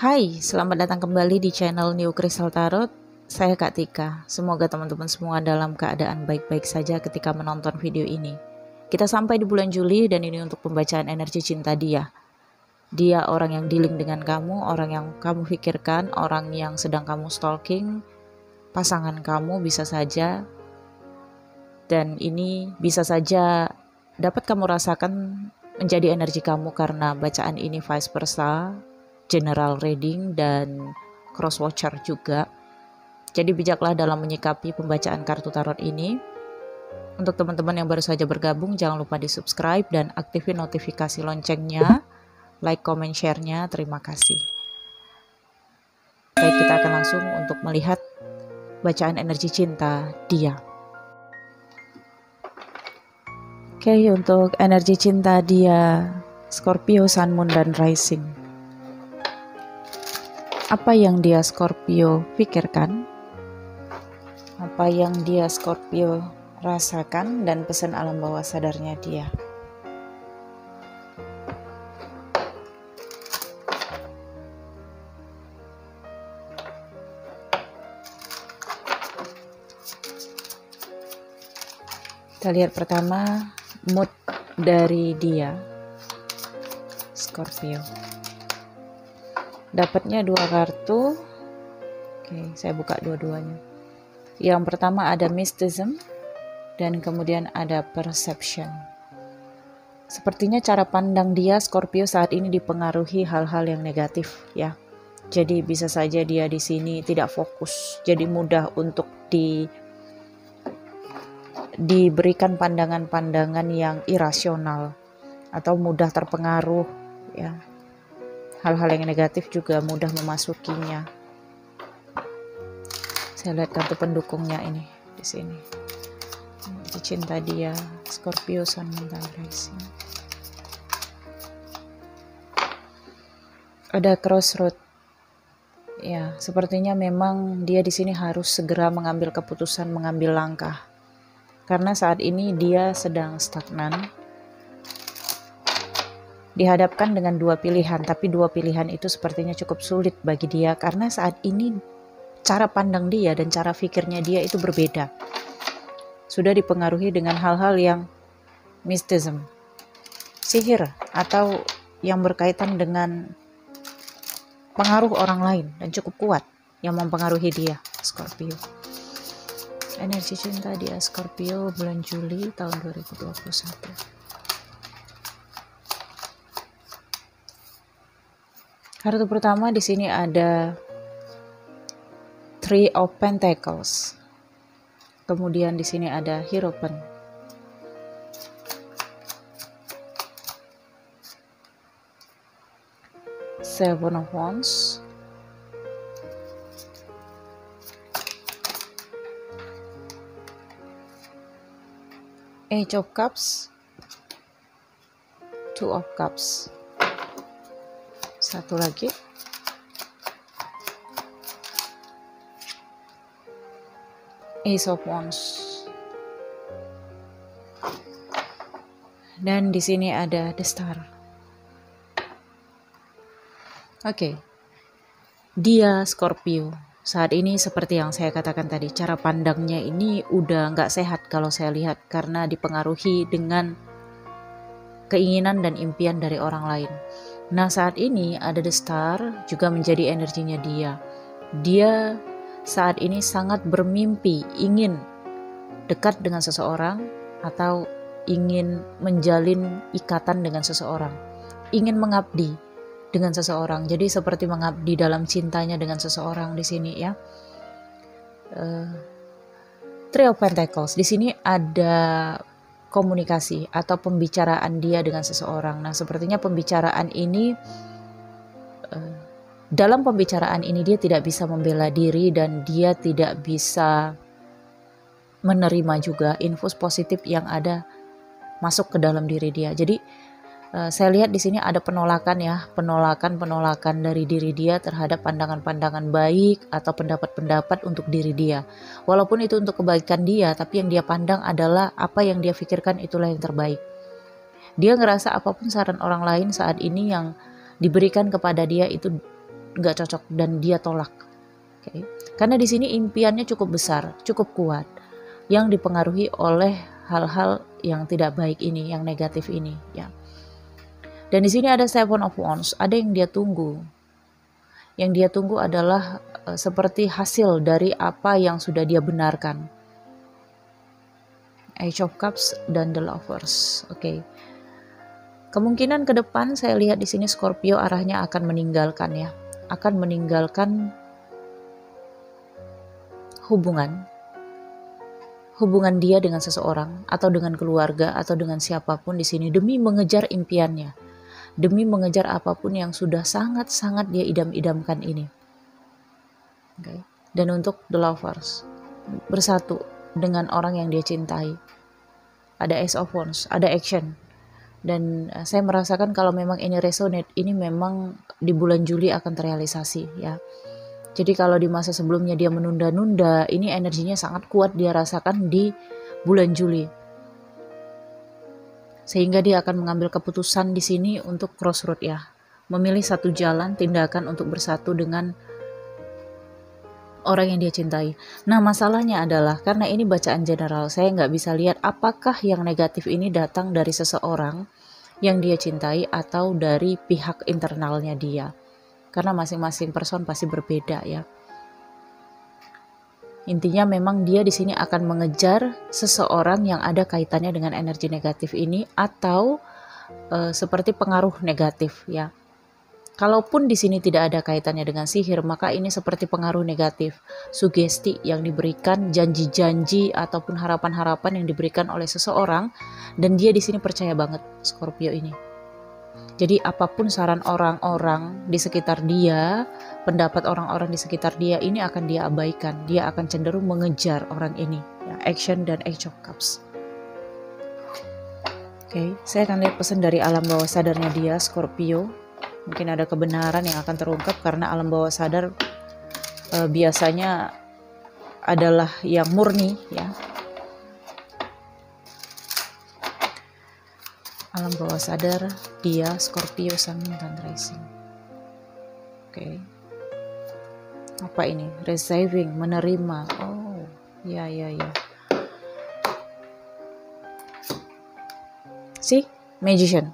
Hai, selamat datang kembali di channel New Crystal Tarot. Saya Kak Tika. Semoga teman-teman semua dalam keadaan baik-baik saja ketika menonton video ini. Kita sampai di bulan Juli dan ini untuk pembacaan energi cinta dia. Dia orang yang dealing dengan kamu, orang yang kamu pikirkan, orang yang sedang kamu stalking, pasangan kamu bisa saja. Dan ini bisa saja dapat kamu rasakan menjadi energi kamu karena bacaan ini vice versa, general reading dan cross watcher juga. Jadi bijaklah dalam menyikapi pembacaan kartu tarot ini. Untuk teman-teman yang baru saja bergabung, jangan lupa di subscribe dan aktifin notifikasi loncengnya, like, comment, share-nya. Terima kasih. Baik, kita akan langsung untuk melihat bacaan energi cinta dia. Oke, untuk energi cinta dia, Scorpio, Sun, Moon, dan Rising. Apa yang dia Scorpio pikirkan? Apa yang dia Scorpio rasakan dan pesan alam bawah sadarnya dia? Kita lihat pertama mood dari dia, Scorpio. Dapatnya dua kartu. Oke, saya buka dua-duanya. Yang pertama ada mysticism dan kemudian ada perception. Sepertinya cara pandang dia Scorpio saat ini dipengaruhi hal-hal yang negatif ya. Jadi bisa saja dia di sini tidak fokus. Jadi mudah untuk diberikan pandangan-pandangan yang irasional atau mudah terpengaruh ya. Hal-hal yang negatif juga mudah memasukinya. Saya lihat kartu pendukungnya ini di sini. Cinta dia, Scorpio, Sun, Moon, dan Rising. Ada crossroad. Ya, sepertinya memang dia di sini harus segera mengambil keputusan, mengambil langkah. Karena saat ini dia sedang stagnan. Dihadapkan dengan dua pilihan, tapi dua pilihan itu sepertinya cukup sulit bagi dia karena saat ini cara pandang dia dan cara pikirnya dia itu berbeda. Sudah dipengaruhi dengan hal-hal yang mysticism, sihir, atau yang berkaitan dengan pengaruh orang lain dan cukup kuat yang mempengaruhi dia, Scorpio. Energi cinta dia Scorpio bulan Juli tahun 2021. Kartu pertama di sini ada Three of Pentacles. Kemudian di sini ada Hierophant. Seven of Wands. Eight of Cups. Two of Cups. Satu lagi. Ace of Wands. Dan di sini ada The Star. Oke. Dia Scorpio. Saat ini seperti yang saya katakan tadi, cara pandangnya ini udah nggak sehat kalau saya lihat karena dipengaruhi dengan keinginan dan impian dari orang lain. Nah, saat ini ada The Star juga menjadi energinya dia. Dia saat ini sangat bermimpi ingin dekat dengan seseorang atau ingin menjalin ikatan dengan seseorang, ingin mengabdi dengan seseorang. Jadi seperti mengabdi dalam cintanya dengan seseorang di sini ya. Three of Pentacles. Di sini ada komunikasi atau pembicaraan dia dengan seseorang. Nah, sepertinya pembicaraan ini dalam pembicaraan ini dia tidak bisa membela diri dan dia tidak bisa menerima juga infus positif yang ada masuk ke dalam diri dia. Jadi saya lihat di sini ada penolakan ya, penolakan dari diri dia terhadap pandangan-pandangan baik atau pendapat-pendapat untuk diri dia. Walaupun itu untuk kebaikan dia, tapi yang dia pandang adalah apa yang dia pikirkan itulah yang terbaik. Dia ngerasa apapun saran orang lain saat ini yang diberikan kepada dia itu nggak cocok dan dia tolak. Okay. Karena di sini impiannya cukup besar, cukup kuat, yang dipengaruhi oleh hal-hal yang tidak baik ini, yang negatif ini, ya. Dan di sini ada Seven of Wands, ada yang dia tunggu. Yang dia tunggu adalah seperti hasil dari apa yang sudah dia benarkan. Age of Cups dan The Lovers. Oke. Kemungkinan ke depan saya lihat di sini Scorpio arahnya akan meninggalkan, ya. Akan meninggalkan hubungan dia dengan seseorang atau dengan keluarga atau dengan siapapun di sini demi mengejar impiannya, demi mengejar apapun yang sudah sangat-sangat dia idam-idamkan ini. Okay. Dan untuk The Lovers, bersatu dengan orang yang dia cintai. Ada Ace of Wands, ada action. Dan saya merasakan kalau memang ini resonate, ini memang di bulan Juli akan terrealisasi, ya. Jadi kalau di masa sebelumnya dia menunda-nunda, ini energinya sangat kuat dia rasakan di bulan Juli. Sehingga dia akan mengambil keputusan di sini untuk crossroad, ya. Memilih satu jalan tindakan untuk bersatu dengan orang yang dia cintai. Nah, masalahnya adalah karena ini bacaan general, saya nggak bisa lihat apakah yang negatif ini datang dari seseorang yang dia cintai atau dari pihak internalnya dia. Karena masing-masing person pasti berbeda, ya. Intinya memang dia di sini akan mengejar seseorang yang ada kaitannya dengan energi negatif ini atau seperti pengaruh negatif, ya. Kalaupun di sini tidak ada kaitannya dengan sihir, maka ini seperti pengaruh negatif, sugesti yang diberikan, janji-janji ataupun harapan-harapan yang diberikan oleh seseorang, dan dia di sini percaya banget Scorpio ini. Jadi apapun saran orang-orang di sekitar dia, pendapat orang-orang di sekitar dia ini akan dia abaikan. Dia akan cenderung mengejar orang ini, ya, action dan Age of Cups. Oke, saya akan lihat pesan dari alam bawah sadarnya dia, Scorpio. Mungkin ada kebenaran yang akan terungkap karena alam bawah sadar biasanya adalah yang murni, ya. Alam bawah sadar dia Scorpio Sun dan Rising. Oke. Apa ini? Receiving, menerima. Oh, ya. See? Magician.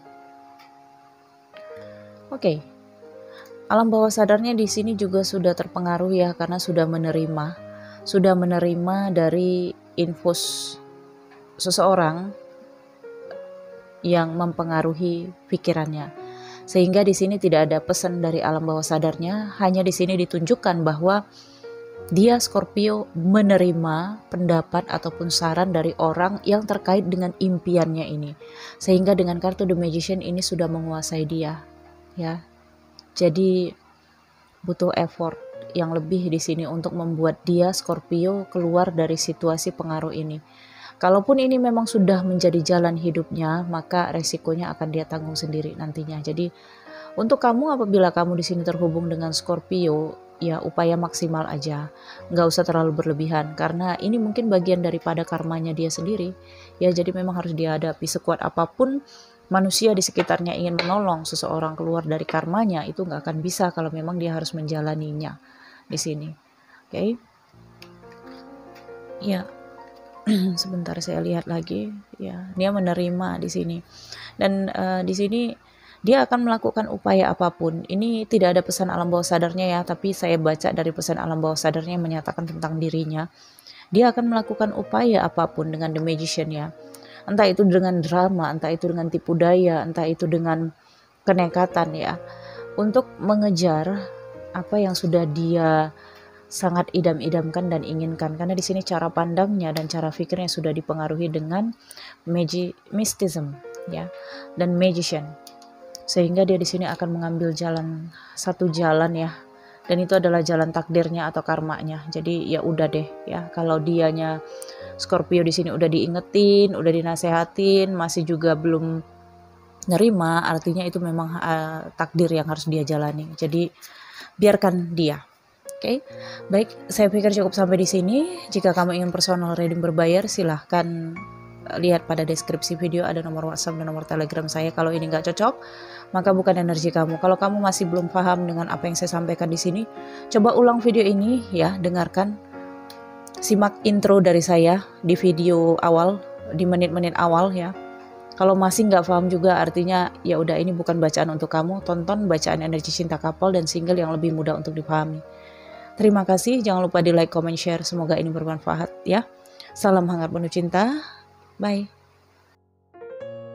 Oke. Alam bawah sadarnya di sini juga sudah terpengaruh, ya, karena sudah menerima dari infus seseorang yang mempengaruhi pikirannya. Sehingga di sini tidak ada pesan dari alam bawah sadarnya, hanya di sini ditunjukkan bahwa dia Scorpio menerima pendapat ataupun saran dari orang yang terkait dengan impiannya ini. Sehingga dengan kartu The Magician ini sudah menguasai dia, ya. Jadi butuh effort yang lebih di sini untuk membuat dia Scorpio keluar dari situasi pengaruh ini. Kalaupun ini memang sudah menjadi jalan hidupnya, maka resikonya akan dia tanggung sendiri nantinya. Jadi untuk kamu apabila kamu di sini terhubung dengan Scorpio, ya upaya maksimal aja, nggak usah terlalu berlebihan karena ini mungkin bagian daripada karmanya dia sendiri. Ya jadi memang harus dihadapi. Sekuat apapun manusia di sekitarnya ingin menolong seseorang keluar dari karmanya, itu nggak akan bisa kalau memang dia harus menjalaninya di sini. Oke. Ya. Sebentar saya lihat lagi, ya. Dia menerima di sini. Dan di sini dia akan melakukan upaya apapun. Ini tidak ada pesan alam bawah sadarnya, ya, tapi saya baca dari pesan alam bawah sadarnya yang menyatakan tentang dirinya. Dia akan melakukan upaya apapun dengan The Magician, ya. Entah itu dengan drama, entah itu dengan tipu daya, entah itu dengan kenekatan, ya. Untuk mengejar apa yang sudah dia sangat idam-idamkan dan inginkan, karena di sini cara pandangnya dan cara pikirnya sudah dipengaruhi dengan mysticism, ya, dan magician, sehingga dia di sini akan mengambil satu jalan, ya, dan itu adalah jalan takdirnya atau karmanya. Jadi ya udah deh, ya, kalau dianya Scorpio di sini udah diingetin, udah dinasehatin, masih juga belum nerima, artinya itu memang takdir yang harus dia jalani. Jadi biarkan dia. Oke, baik, saya pikir cukup sampai di sini. Jika kamu ingin personal reading berbayar, silahkan lihat pada deskripsi video, ada nomor WhatsApp dan nomor Telegram saya. Kalau ini nggak cocok, maka bukan energi kamu. Kalau kamu masih belum paham dengan apa yang saya sampaikan di sini, coba ulang video ini ya, dengarkan. Simak intro dari saya di video awal, di menit-menit awal ya. Kalau masih nggak paham juga, artinya ya udah, ini bukan bacaan untuk kamu. Tonton bacaan energi cinta couple dan single yang lebih mudah untuk dipahami. Terima kasih, jangan lupa di like, comment, share. Semoga ini bermanfaat ya. Salam hangat penuh cinta. Bye.